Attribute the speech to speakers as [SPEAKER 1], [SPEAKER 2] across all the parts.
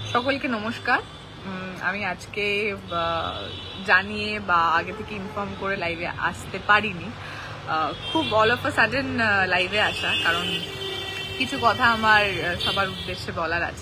[SPEAKER 1] সকলকে নমস্কার। আমি আজকে জানিয়ে বা আগে থেকে ইনফর্ম করে লাইভে আসতে পারিনি, খুব অল অফ আ সাডেন লাইভে আসা, কারণ কিছু কথা আমার সবার উদ্দেশ্যে বলার আছে।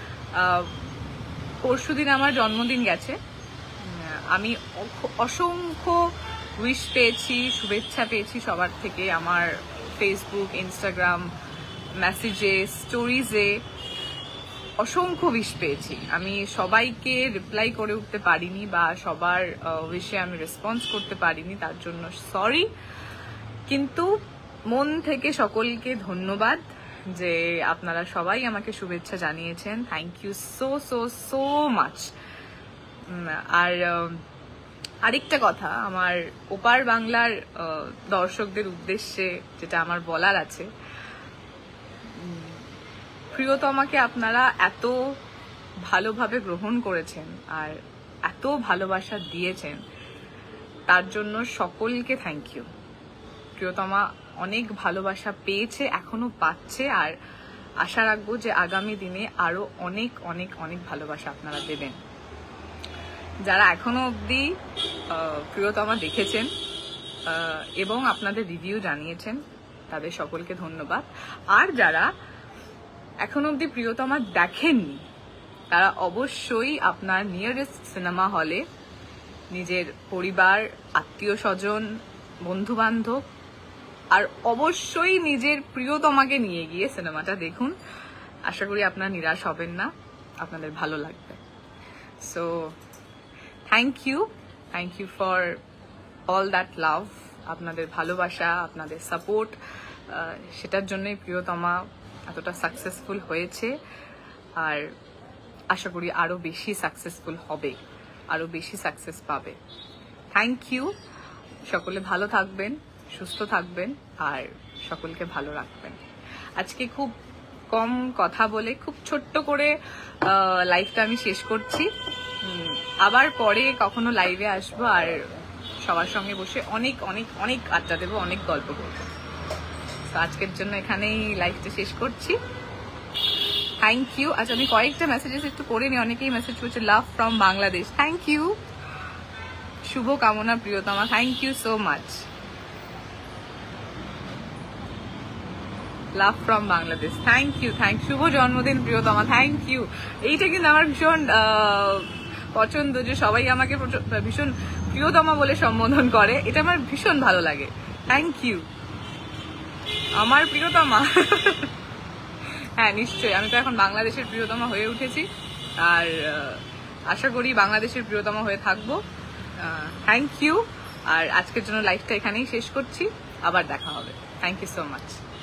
[SPEAKER 1] পরশুদিন আমার জন্মদিন গেছে। আমি অসংখ্য উইশ পেয়েছি, শুভেচ্ছা পেয়েছি সবার থেকে। আমার ফেসবুক, ইনস্টাগ্রাম মেসেজে, স্টোরিজে অসংখ্য উইশ পেয়েছি। আমি সবাইকে রিপ্লাই করে উঠতে পারিনি বা সবার উইশে আমি রেসপন্স করতে পারিনি, তার জন্য সরি। কিন্তু মন থেকে সকলকে ধন্যবাদ যে আপনারা সবাই আমাকে শুভেচ্ছা জানিয়েছেন। Thank you so so so much. আর আরেকটা কথা আমার ওপার বাংলার দর্শকদের উদ্দেশ্যে যেটা আমার বলার আছে, প্রিয়তমাকে আপনারা এত ভালোভাবে গ্রহণ করেছেন আর এত ভালোবাসা দিয়েছেন, তার জন্য সকলকে থ্যাংক ইউ। প্রিয়তমা অনেক ভালোবাসা পেয়েছে, এখনো পাচ্ছে, আর আশা রাখবো যে আগামী দিনে আরো অনেক অনেক অনেক ভালোবাসা আপনারা দেবেন। যারা এখনো অবধি প্রিয়তমা দেখেছেন এবং আপনাদের রিভিউ জানিয়েছেন, তাদের সকলকে ধন্যবাদ। আর যারা এখন অবধি প্রিয়তমা দেখেননি, তারা অবশ্যই আপনার নিয়ারেস্ট সিনেমা হলে নিজের পরিবার, আত্মীয় স্বজন, বন্ধু বান্ধব আর অবশ্যই নিজের প্রিয়তমাকে নিয়ে গিয়ে সিনেমাটা দেখুন। আশা করি আপনারা নিরাশ হবেন না, আপনাদের ভালো লাগবে। So thank you for all that love, আপনাদের ভালোবাসা, আপনাদের সাপোর্ট, সেটার জন্যই প্রিয়তমা এতটা সাকসেসফুল হয়েছে। আর আশা করি আরো বেশি সাকসেসফুল হবে, আরো বেশি সাকসেস পাবে। Thank you. সকলে ভালো থাকবেন, সুস্থ থাকবেন আর সকলকে ভালো রাখবেন। আজকে খুব কম কথা বলে খুব ছোট্ট করে লাইভটা আমি শেষ করছি। আবার পরে কখনো লাইভে আসবো আর সবার সঙ্গে বসে অনেক অনেক অনেক আড্ডা দেবো, অনেক গল্প করবো। আজকের জন্য এখানেই লাইভটা শেষ করছি। Thank you. আচ্ছা, আমি কয়েকটা মেসেজেস একটু করে নিই। অনেকেই মেসেজ করছে love from Bangladesh. Thank you. শুভ কামনা প্রিয়তমা, thank you so much. Love from Bangladesh, thank you. শুভ জন্মদিন প্রিয়তমা, থ্যাংক ইউ। এইটা কিন্তু আমার ভীষণ পছন্দ যে সবাই আমাকে ভীষণ প্রিয়তমা বলে সম্বোধন করে, এটা আমার ভীষণ ভালো লাগে। থ্যাংক ইউ আমার প্রিয়তমা। হ্যাঁ, নিশ্চয়ই, আমি তো এখন বাংলাদেশের প্রিয়তমা হয়ে উঠেছি আর আশা করি বাংলাদেশের প্রিয়তমা হয়ে থাকবো। Thank you. আর আজকের জন্য লাইভটা এখানেই শেষ করছি, আবার দেখা হবে। Thank you so much.